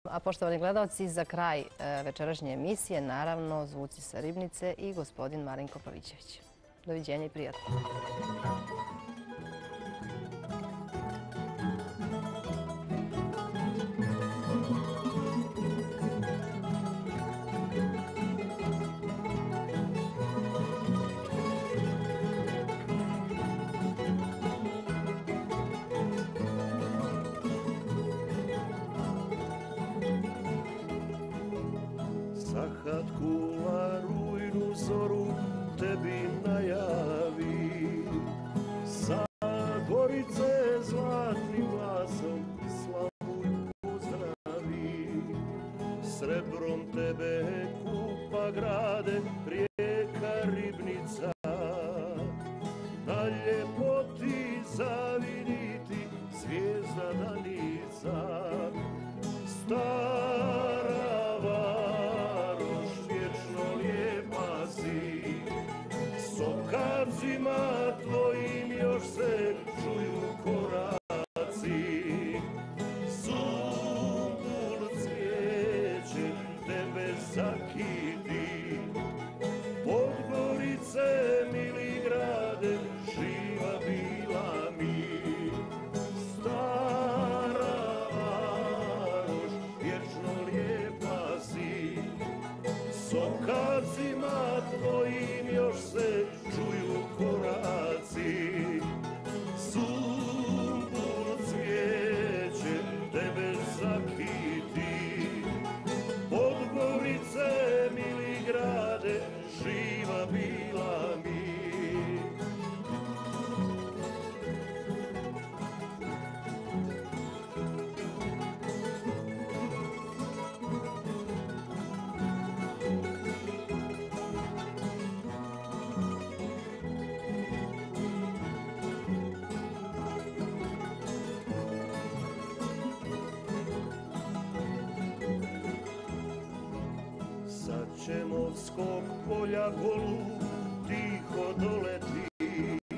A poštovani gledalci, za kraj večerašnje emisije, naravno, zvuci sa Ribnice i gospodin Marinko Pavićević. Doviđenja i prijatno. Sahat kula rujnu zoru tebi najavi, sa Gorice zlatnim glasom slavu pozdravi. Srebrom tebe kupa grade rijeka Ribnica, na ljepoti zaviditi zvijezda danica. Stara varoš vječno lijepa si, sokacima tvojim još se čuju koraci. Sumbul cvijeće tebe zakiti, Podgorice mili grade, živa bila mi. Sokacima tvojim još se čuju koraci. Sumbul cvijeće tebe zakiti, Podgorice mili grade, živa bila mi. Ćemo skok polja golu tiho doleti,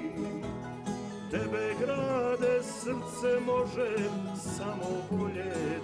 tebe grade srce može samo voljeti.